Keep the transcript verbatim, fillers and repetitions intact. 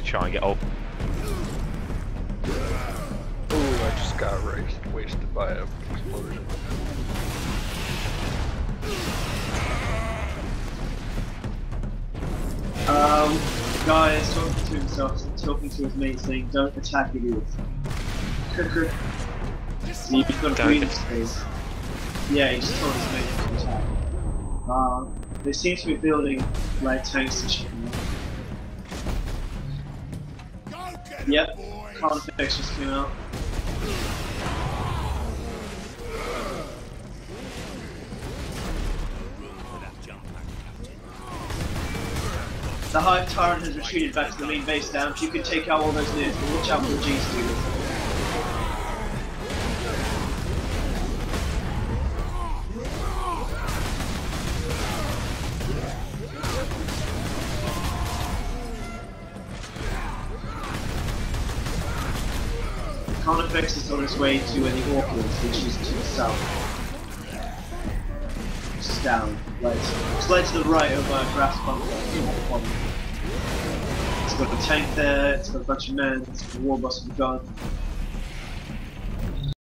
try and get up. Oh, I just got raced, wasted by an explosion. Um, guy is talking to himself, talking to his mate, saying, "Don't attack idiots." You've got a breathing space. Yeah, he just told his mate not to attack. Uh, they seem to be building like tanks and shit. Yep, card effects just came out. The Hive Tyrant has retreated back to the main base now. If you could take out all those units, but watch out for the G students. Carnifex is on its way to where the Orc is, which is to the south. Just down, right. Slide to the right over a grass bunker. It's got a tank there, it's got a bunch of men, it's got a war boss with a gun.